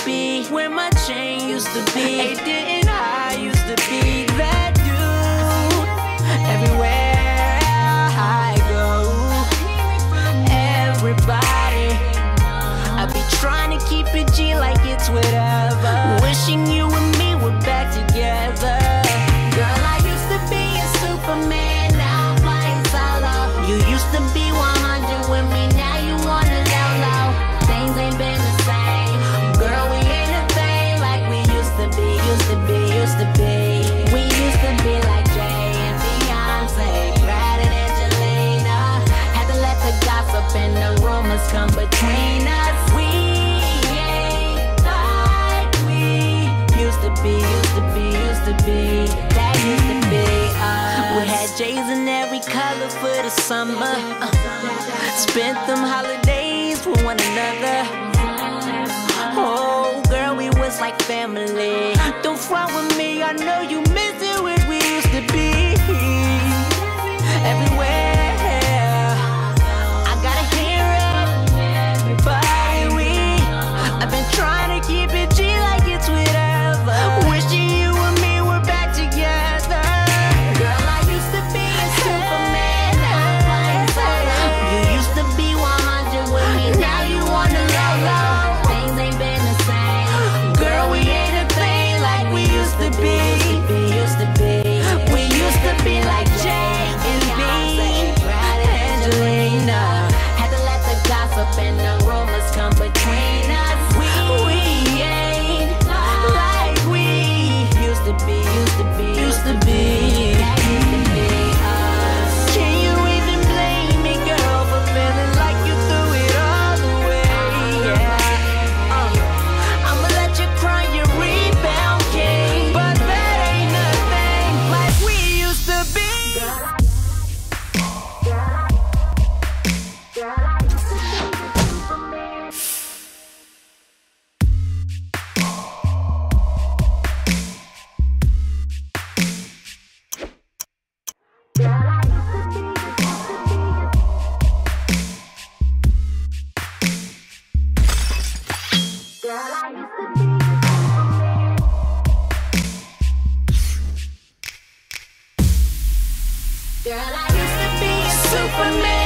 be, where my chain used to be. Hey, didn't I used to be that dude? Everywhere I go, everybody, I be trying to keep it G like it's whatever. Wishing you and me were back together. Girl, I used to be a Superman, now I'm flying solo. You used to be 100 with me, now you wanna low low. Things ain't been the same. Girl, we ain't a thing like we used to be, used to be, used to be. We used to be like Jay and Beyonce, Brad and Angelina. Had to let the gossip and the rumors come between us. We ain't like we used to be, used to be, used to be. That used to be us. We had J's in every color for the summer. Spent them holidays with one another. Oh, girl, we was like family. Don't front with me, I know you miss it where we used to be. Everywhere, I gotta hear everybody. I've been trying to keep it G like it's whatever. Wishing you and me were back together. Girl, I used to be a Superman, now I'm flying solo. You used to be 100 with me, now you wanna low low. Things ain't been the same. Girl, we ain't a thing like we used to be, used to be. We used to be like Jay and Beyonce, Brad and Angelina. Had to let the gossip and the rumors come between us. We ain't like we used to be, used to be, used to be. That used to be us. Can you even blame me, girl, for feeling like you threw it all away? Yeah. I'ma let you cry your rebound king, but that ain't nothing like we used to be. Girl, I used to be a Superman.